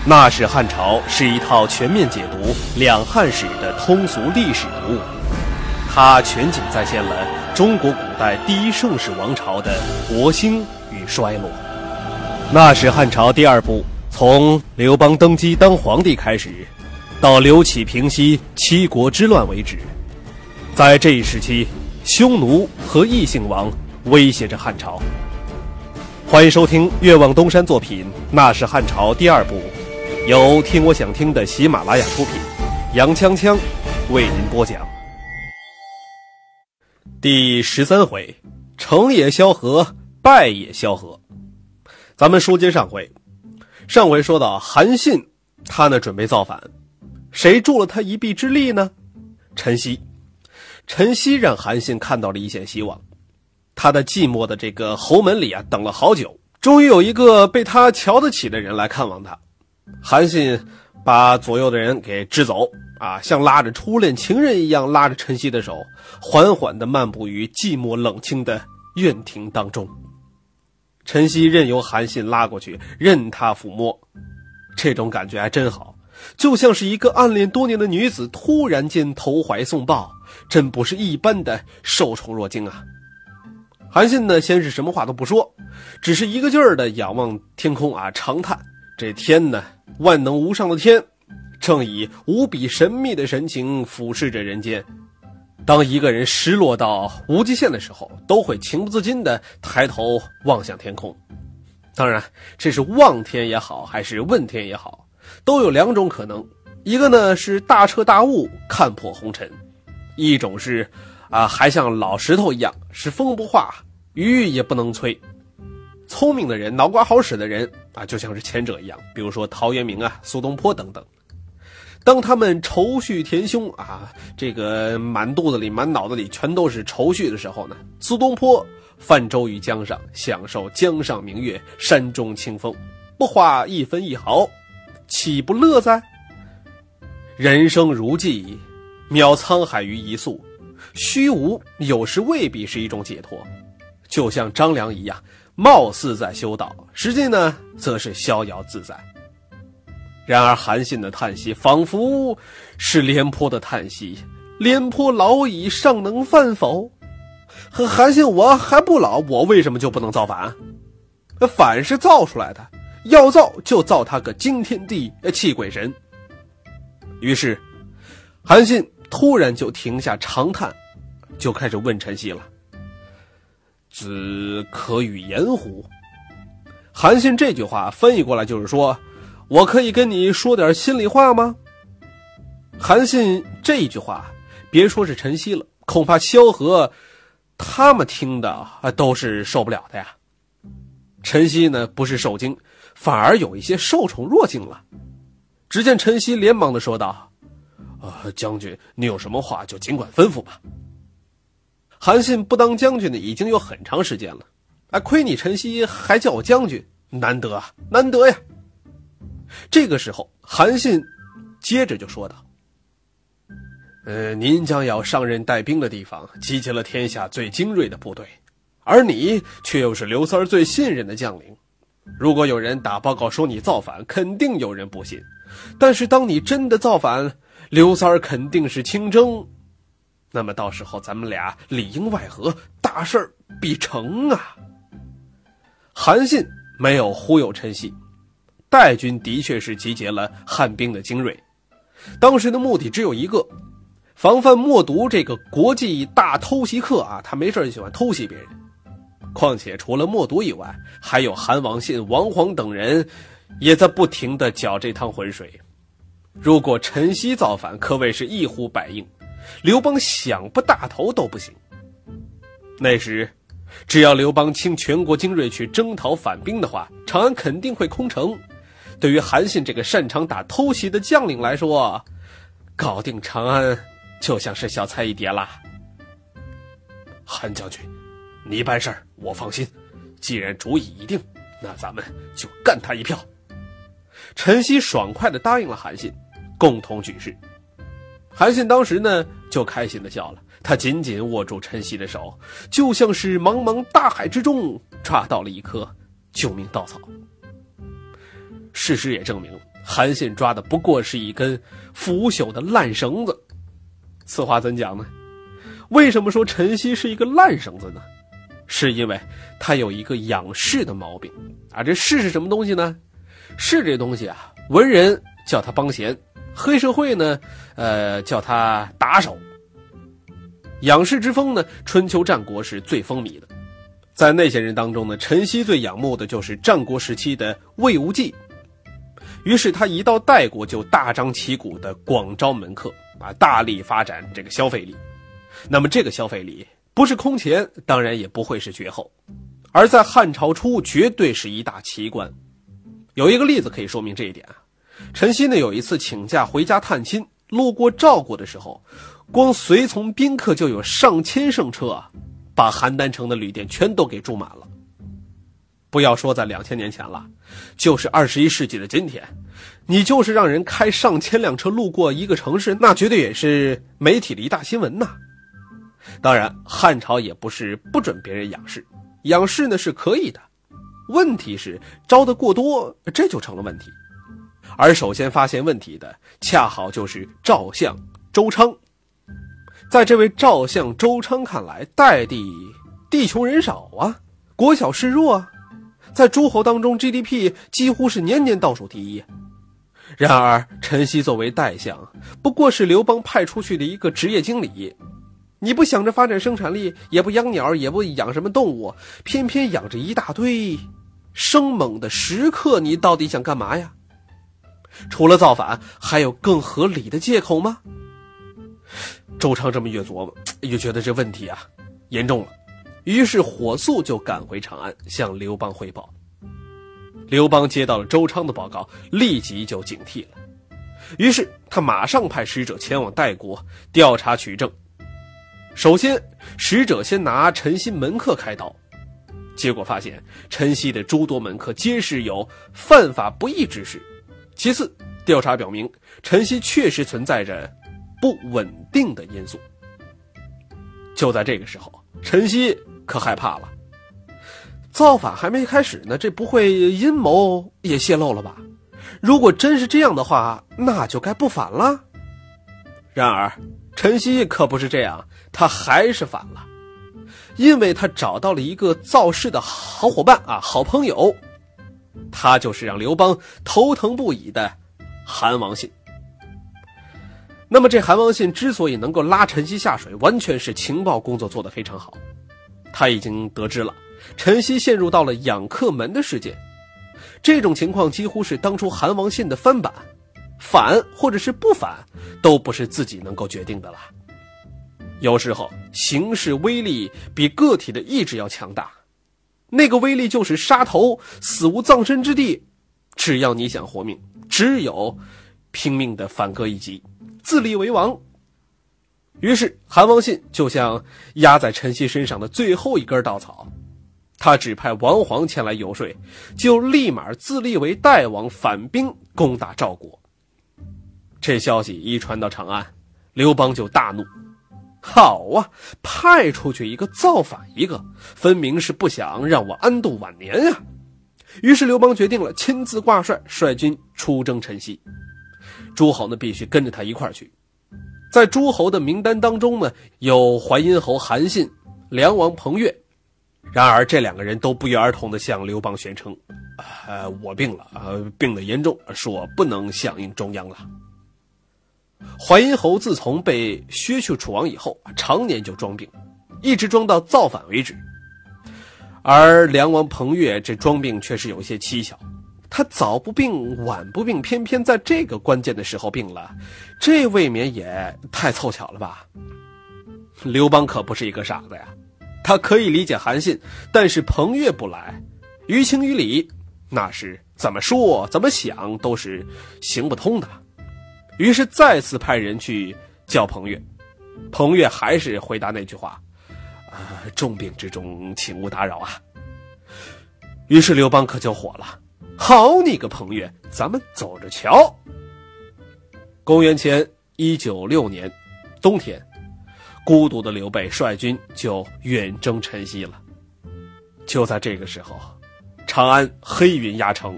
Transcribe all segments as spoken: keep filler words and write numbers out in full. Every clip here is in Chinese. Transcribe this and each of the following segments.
那史汉朝是一套全面解读两汉史的通俗历史读物，它全景再现了中国古代第一盛世王朝的国兴与衰落。那史汉朝第二部从刘邦登基当皇帝开始，到刘启平息七国之乱为止。在这一时期，匈奴和异姓王威胁着汉朝。欢迎收听越望东山作品《那史汉朝》第二部，由听我想听的喜马拉雅出品，杨锵锵为您播讲。第十三回，成也萧何，败也萧何。咱们书接上回，上回说到韩信，他呢准备造反，谁助了他一臂之力呢？陈豨。陈豨让韩信看到了一线希望。他在寂寞的这个侯门里啊，等了好久，终于有一个被他瞧得起的人来看望他。韩信把左右的人给支走啊，像拉着初恋情人一样拉着陈豨的手，缓缓地漫步于寂寞冷清的院庭当中。陈豨任由韩信拉过去，任他抚摸，这种感觉还真好，就像是一个暗恋多年的女子突然间投怀送抱，真不是一般的受宠若惊啊。韩信呢，先是什么话都不说，只是一个劲儿的仰望天空啊，长叹。这天呢，万能无上的天，正以无比神秘的神情俯视着人间。当一个人失落到无极限的时候，都会情不自禁的抬头望向天空。当然，这是望天也好，还是问天也好，都有两种可能。一个呢是大彻大悟，看破红尘；一种是啊，还像老石头一样，是风不化，雨也不能催。聪明的人，脑瓜好使的人啊，就像是前者一样，比如说陶渊明啊、苏东坡等等。当他们愁绪填胸啊，这个满肚子里、满脑子里全都是愁绪的时候呢，苏东坡泛舟于江上，享受江上明月、山中清风，不花一分一毫，岂不乐哉？人生如寄，渺沧海于一粟，虚无有时未必是一种解脱。就像张良一样，貌似在修道，实际呢则是逍遥自在。然而韩信的叹息仿佛是廉颇的叹息，廉颇老矣，尚能饭否？和韩信我还不老，我为什么就不能造反？反是造出来的，要造就造他个惊天地泣鬼神。于是韩信突然就停下长叹，就开始问陈豨了：子可与言乎？韩信这句话翻译过来就是说，我可以跟你说点心里话吗？韩信这一句话，别说是陈豨了，恐怕萧何他们听的啊都是受不了的呀。陈豨呢不是受惊，反而有一些受宠若惊了。只见陈豨连忙地说道：呃，将军，你有什么话就尽管吩咐吧。韩信不当将军的已经有很长时间了，啊，亏你陈豨还叫我将军，难得啊，难得呀。这个时候，韩信接着就说道：呃，您将要上任带兵的地方，集结了天下最精锐的部队，而你却又是刘三儿最信任的将领。如果有人打报告说你造反，肯定有人不信。但是当你真的造反，刘三儿肯定是亲征，那么到时候咱们俩里应外合，大事儿必成啊。韩信没有忽悠陈豨，代军的确是集结了汉兵的精锐，当时的目的只有一个，防范默读这个国际大偷袭客啊，他没事就喜欢偷袭别人。况且除了默读以外，还有韩王信、王晃等人也在不停地搅这趟浑水。如果陈豨造反，可谓是一呼百应，刘邦想不大头都不行。那时只要刘邦倾全国精锐去征讨反兵的话，长安肯定会空城。对于韩信这个擅长打偷袭的将领来说，搞定长安就像是小菜一碟啦。韩将军，你办事儿我放心，既然主意已定，那咱们就干他一票。陈豨爽快地答应了韩信，共同举事。韩信当时呢就开心地笑了，他紧紧握住陈豨的手，就像是茫茫大海之中抓到了一颗救命稻草。 事实也证明，韩信抓的不过是一根腐朽的烂绳子。此话怎讲呢？为什么说陈豨是一个烂绳子呢？是因为他有一个仰视的毛病啊。这视是什么东西呢？视这东西啊，文人叫他帮闲，黑社会呢，呃，叫他打手。仰视之风呢，春秋战国是最风靡的。在那些人当中呢，陈豨最仰慕的就是战国时期的魏无忌。于是他一到代国就大张旗鼓的广招门客啊，大力发展这个消费力。那么这个消费力不是空前，当然也不会是绝后，而在汉朝初绝对是一大奇观。有一个例子可以说明这一点啊。陈豨呢有一次请假回家探亲，路过赵国的时候，光随从宾客就有上千乘车啊，把邯郸城的旅店全都给住满了。不要说在两千年前了，就是二十一世纪的今天，你就是让人开上千辆车路过一个城市，那绝对也是媒体的一大新闻呐。当然，汉朝也不是不准别人仰视，仰视呢是可以的，问题是招得过多，这就成了问题。而首先发现问题的，恰好就是赵相周昌。在这位赵相周昌看来，代地地穷人少啊，国小势弱啊，在诸侯当中 G D P 几乎是年年倒数第一。然而陈豨作为代相，不过是刘邦派出去的一个职业经理，你不想着发展生产力，也不养鸟，也不养什么动物，偏偏养着一大堆生猛的食客，你到底想干嘛呀？除了造反，还有更合理的借口吗？周昌这么越琢磨，越觉得这问题啊严重了，于是火速就赶回长安向刘邦汇报。刘邦接到了周昌的报告，立即就警惕了，于是他马上派使者前往代国调查取证。首先，使者先拿陈豨门客开刀，结果发现陈豨的诸多门客皆是有犯法不义之事。其次，调查表明陈豨确实存在着不稳定的因素。就在这个时候，陈豨可害怕了，造反还没开始呢，这不会阴谋也泄露了吧？如果真是这样的话，那就该不反了。然而陈豨可不是这样，他还是反了，因为他找到了一个造势的好伙伴啊，好朋友，他就是让刘邦头疼不已的韩王信。那么这韩王信之所以能够拉陈豨下水，完全是情报工作做得非常好。他已经得知了陈豨陷入到了养客门的事件，这种情况几乎是当初韩王信的翻版，反或者是不反都不是自己能够决定的了。有时候形势威力比个体的意志要强大，那个威力就是杀头，死无葬身之地。只要你想活命，只有拼命的反戈一击，自立为王。于是韩王信就像压在陈豨身上的最后一根稻草，他指派王晃前来游说，就立马自立为代王，反兵攻打赵国。这消息一传到长安，刘邦就大怒，好啊，派出去一个造反一个，分明是不想让我安度晚年啊。于是刘邦决定了亲自挂帅，率军出征陈豨。诸侯呢必须跟着他一块儿去。在诸侯的名单当中呢，有淮阴侯韩信、梁王彭越。然而这两个人都不约而同地向刘邦宣称，呃，我病了，呃，病得严重，说不能响应中央了。淮阴侯自从被削去楚王以后，常年就装病，一直装到造反为止。而梁王彭越这装病却是有些蹊跷，他早不病晚不病，偏偏在这个关键的时候病了，这未免也太凑巧了吧。刘邦可不是一个傻子呀，他可以理解韩信，但是彭越不来，于情于理，那是怎么说怎么想都是行不通的。于是再次派人去叫彭越，彭越还是回答那句话，呃，重病之中请勿打扰啊。于是刘邦可就火了，好你个彭越，咱们走着瞧。公元前一九六年冬天，孤独的刘备率军就远征陈豨了。就在这个时候，长安黑云压城，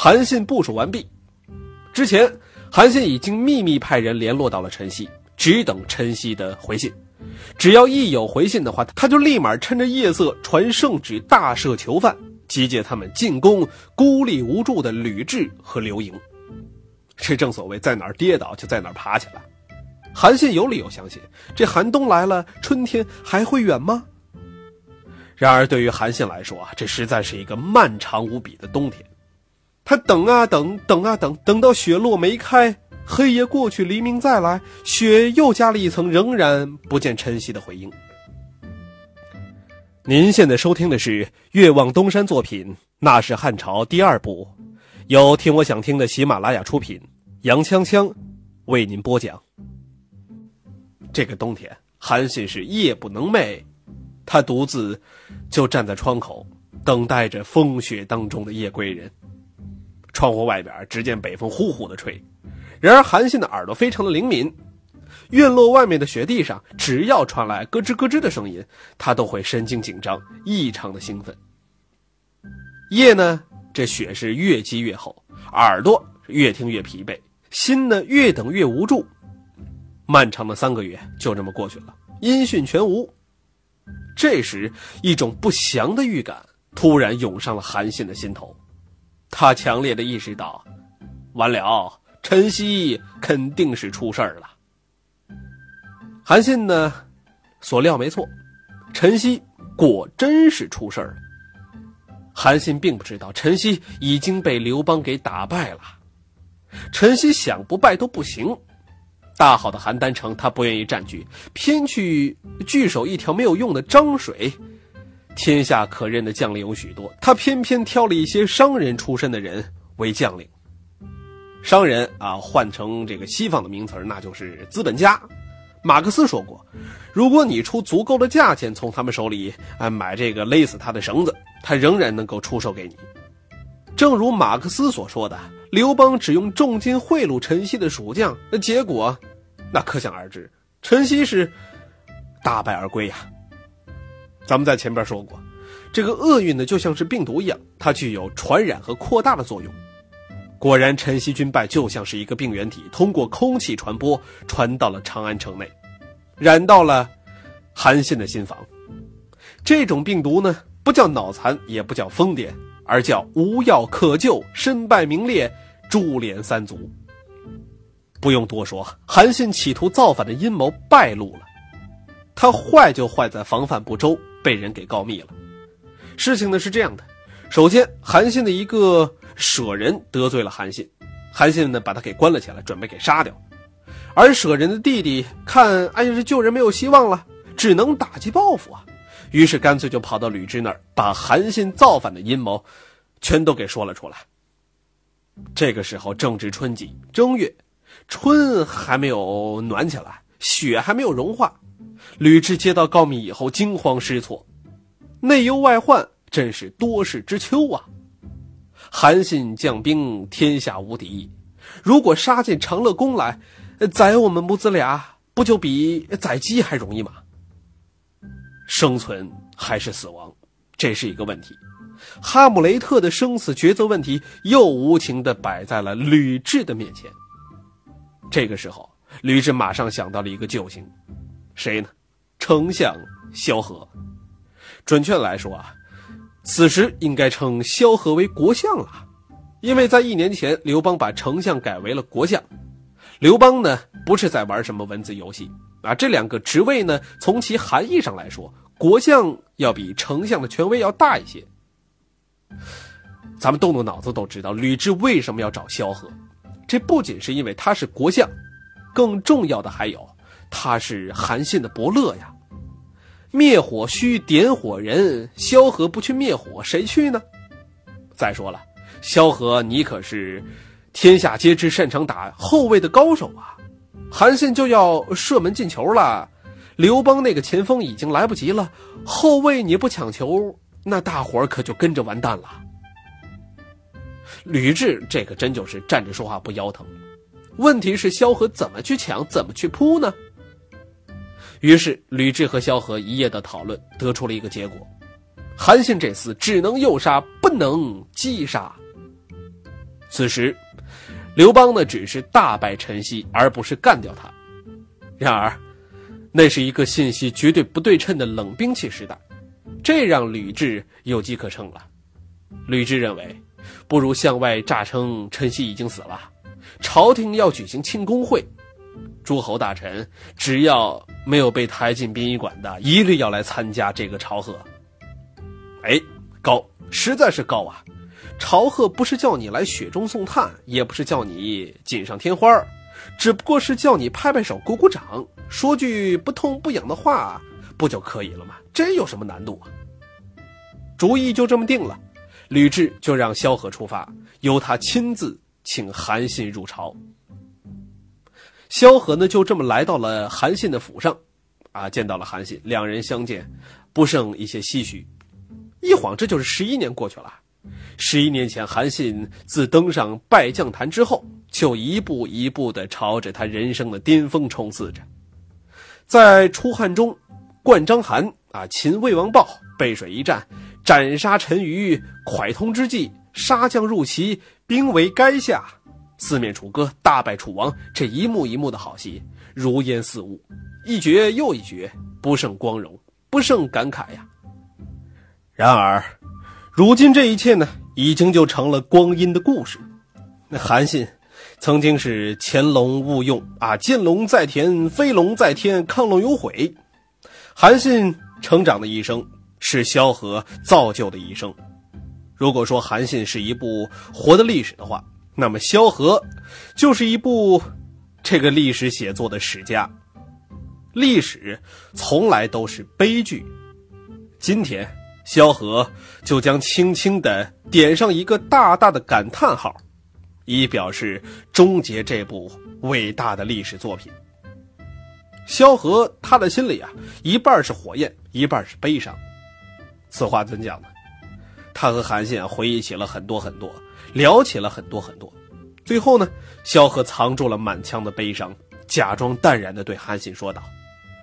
韩信部署完毕。之前韩信已经秘密派人联络到了陈豨，只等陈豨的回信。只要一有回信的话，他就立马趁着夜色传圣旨，大赦囚犯，集结他们进攻孤立无助的吕雉和刘盈。这正所谓在哪儿跌倒就在哪儿爬起来。韩信有理由相信，这寒冬来了，春天还会远吗？然而对于韩信来说啊，这实在是一个漫长无比的冬天。他等啊等，等啊等，等到雪落梅开，黑夜过去，黎明再来，雪又加了一层，仍然不见陈豨的回应。您现在收听的是岳望东山作品《那是汉朝》第二部，由听我想听的喜马拉雅出品，杨锵锵为您播讲。这个冬天，韩信是夜不能寐，他独自就站在窗口，等待着风雪当中的夜归人。窗户外边只见北风呼呼地吹，然而韩信的耳朵非常的灵敏，院落外面的雪地上只要传来咯吱咯吱的声音，他都会神经紧张，异常的兴奋。夜呢，这雪是越积越厚，耳朵越听越疲惫，心呢越等越无助。漫长的三个月就这么过去了，音讯全无。这时一种不祥的预感突然涌上了韩信的心头，他强烈地意识到，完了，陈豨肯定是出事儿了。韩信呢，所料没错，陈豨果真是出事儿了。韩信并不知道陈豨已经被刘邦给打败了，陈豨想不败都不行。大好的邯郸城他不愿意占据，偏去据守一条没有用的漳水。天下可任的将领有许多，他偏偏挑了一些商人出身的人为将领。商人啊，换成这个西方的名词，那就是资本家。马克思说过，如果你出足够的价钱从他们手里啊买这个勒死他的绳子，他仍然能够出售给你。正如马克思所说的，刘邦只用重金贿赂陈豨的蜀将，那结果那可想而知，陈豨是大败而归呀、啊。咱们在前边说过，这个厄运呢就像是病毒一样，它具有传染和扩大的作用。果然陈豨军败就像是一个病原体，通过空气传播，传到了长安城内，染到了韩信的心房。这种病毒呢，不叫脑残，也不叫疯癫，而叫无药可救，身败名裂，株连三族。不用多说，韩信企图造反的阴谋败露了。他坏就坏在防范不周，被人给告密了。事情呢是这样的，首先韩信的一个舍人得罪了韩信，韩信呢把他给关了起来，准备给杀掉。而舍人的弟弟看哎呀这救人没有希望了，只能打击报复啊，于是干脆就跑到吕雉那儿，把韩信造反的阴谋全都给说了出来。这个时候正值春季正月，春还没有暖起来，雪还没有融化。吕雉接到告密以后惊慌失措，内忧外患，真是多事之秋啊。韩信将兵天下无敌，如果杀进长乐宫来，宰我们母子俩不就比宰鸡还容易吗？生存还是死亡，这是一个问题。哈姆雷特的生死抉择问题又无情地摆在了吕雉的面前。这个时候吕雉马上想到了一个救星，谁呢？丞相萧何。准确的来说啊，此时应该称萧何为国相了，因为在一年前刘邦把丞相改为了国相。刘邦呢不是在玩什么文字游戏啊，这两个职位呢从其含义上来说，国相要比丞相的权威要大一些。咱们动动脑子都知道吕雉为什么要找萧何，这不仅是因为他是国相，更重要的还有他是韩信的伯乐呀。灭火须点火人，萧何不去灭火，谁去呢？再说了，萧何你可是天下皆知擅长打后卫的高手啊，韩信就要射门进球了，刘邦那个前锋已经来不及了，后卫你不抢球，那大伙儿可就跟着完蛋了。吕雉这个真就是站着说话不腰疼，问题是萧何怎么去抢，怎么去扑呢？于是吕雉和萧何一夜的讨论，得出了一个结果，韩信这厮只能诱杀，不能击杀。 此时刘邦呢只是大败陈豨，而不是干掉他。然而那是一个信息绝对不对称的冷兵器时代，这让吕雉有机可乘了。吕雉认为不如向外诈称陈豨已经死了，朝廷要举行庆功会，诸侯大臣只要没有被抬进殡仪馆的，一律要来参加这个朝贺。哎，高，实在是高啊！朝贺不是叫你来雪中送炭，也不是叫你锦上添花，只不过是叫你拍拍手鼓鼓掌，说句不痛不痒的话，不就可以了吗？这有什么难度啊？主意就这么定了，吕雉就让萧何出发，由他亲自请韩信入朝。萧何呢就这么来到了韩信的府上，啊，见到了韩信，两人相见不胜一些唏嘘。一晃这就是十一年过去了。十一年前，韩信自登上拜将坛之后，就一步一步地朝着他人生的巅峰冲刺着。在出汉中，灌章邯啊，擒魏王豹，背水一战，斩杀陈馀，蒯通之际，杀将入齐，兵围垓下，四面楚歌，大败楚王，这一幕一幕的好戏如烟似雾，一绝又一绝，不胜光荣，不胜感慨呀。然而如今这一切呢，已经就成了光阴的故事。那韩信曾经是潜龙勿用啊，见龙在田，飞龙在天，亢龙有悔。韩信成长的一生是萧何造就的一生。如果说韩信是一部活的历史的话，那么萧何就是一部这个历史写作的史家。历史从来都是悲剧，今天萧何就将轻轻地点上一个大大的感叹号，以表示终结这部伟大的历史作品。萧何他的心里啊，一半是火焰，一半是悲伤。此话怎讲呢？他和韩信回忆起了很多很多，聊起了很多很多。最后呢，萧何藏住了满腔的悲伤，假装淡然地对韩信说道：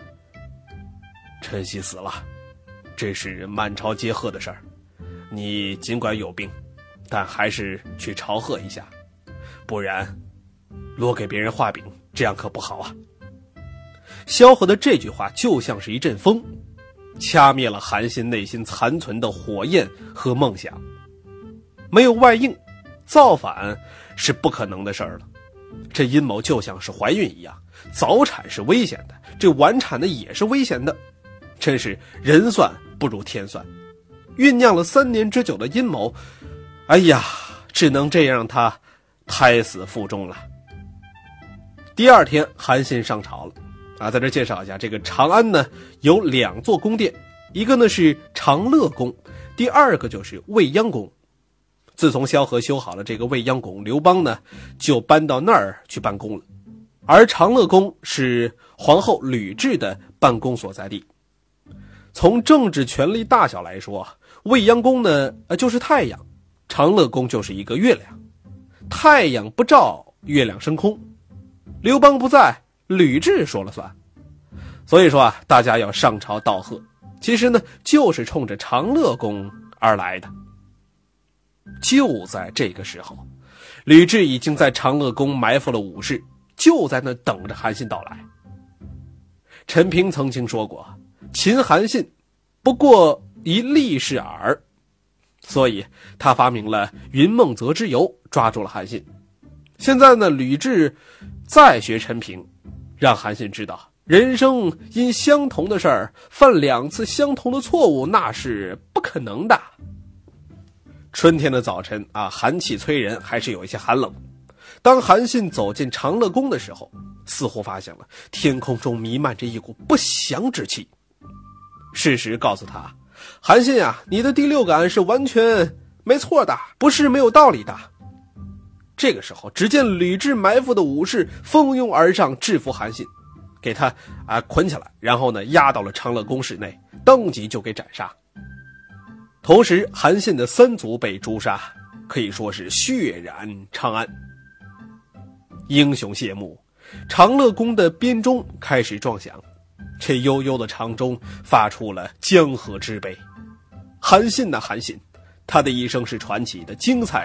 陈豨死了，这是满朝皆贺的事儿，你尽管有病，但还是去朝贺一下，不然落给别人画饼，这样可不好啊。萧何的这句话就像是一阵风，掐灭了韩信内心残存的火焰和梦想。没有外应，造反是不可能的事儿了。这阴谋就像是怀孕一样，早产是危险的，这晚产的也是危险的，真是人算不如天算。酝酿了三年之久的阴谋，哎呀，只能这样让他胎死腹中了。第二天，韩信上朝了啊，在这介绍一下，这个长安呢有两座宫殿，一个呢是长乐宫，第二个就是未央宫。自从萧何修好了这个未央宫，刘邦呢就搬到那儿去办公了。而长乐宫是皇后吕雉的办公所在地。从政治权力大小来说，未央宫呢呃就是太阳，长乐宫就是一个月亮。太阳不照，月亮升空。刘邦不在，吕雉说了算。所以说啊，大家要上朝道贺，其实呢就是冲着长乐宫而来的。就在这个时候，吕雉已经在长乐宫埋伏了武士，就在那等着韩信到来。陈平曾经说过，擒韩信不过一力士耳，所以他发明了云梦泽之游，抓住了韩信。现在呢，吕雉再学陈平，让韩信知道人生因相同的事儿犯两次相同的错误，那是不可能的。春天的早晨啊，寒气催人，还是有一些寒冷。当韩信走进长乐宫的时候，似乎发现了天空中弥漫着一股不祥之气。事实告诉他，韩信啊，你的第六感是完全没错的，不是没有道理的。这个时候，只见吕雉埋伏的武士蜂拥而上，制服韩信，给他啊捆起来，然后呢押到了长乐宫室内，当即就给斩杀。同时，韩信的三族被诛杀，可以说是血染长安。英雄谢幕，长乐宫的编钟开始撞响，这悠悠的长钟发出了江河之悲。韩信呐、啊、韩信，他的一生是传奇的、精彩的，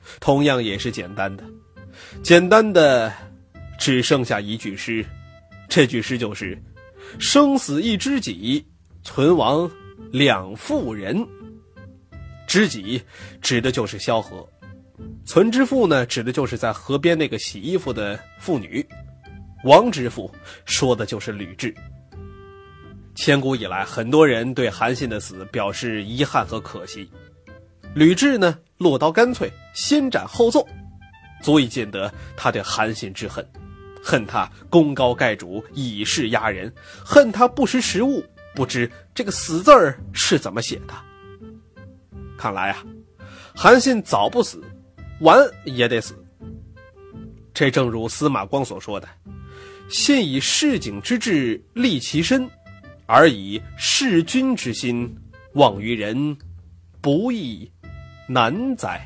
同样也是简单的，简单的只剩下一句诗，这句诗就是生死一知己，存亡两妇人。知己指的就是萧何，存之妇呢指的就是在河边那个洗衣服的妇女，亡之妇说的就是吕雉。千古以来，很多人对韩信的死表示遗憾和可惜，吕雉呢落刀干脆，先斩后奏，足以见得他对韩信之恨，恨他功高盖主，以势压人，恨他不识时务，不知这个死字儿是怎么写的。看来啊，韩信早不死，晚也得死。这正如司马光所说的，信以市井之志立其身，而以弑君之心忘于人，不亦难哉。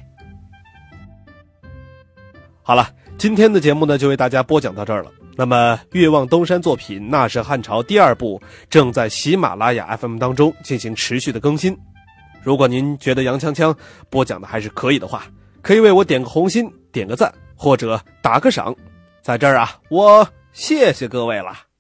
好了，今天的节目呢就为大家播讲到这儿了。那么越望东山作品《那是汉朝》第二部正在喜马拉雅 F M 当中进行持续的更新。如果您觉得杨锵锵播讲的还是可以的话，可以为我点个红心，点个赞，或者打个赏。在这儿啊，我谢谢各位了。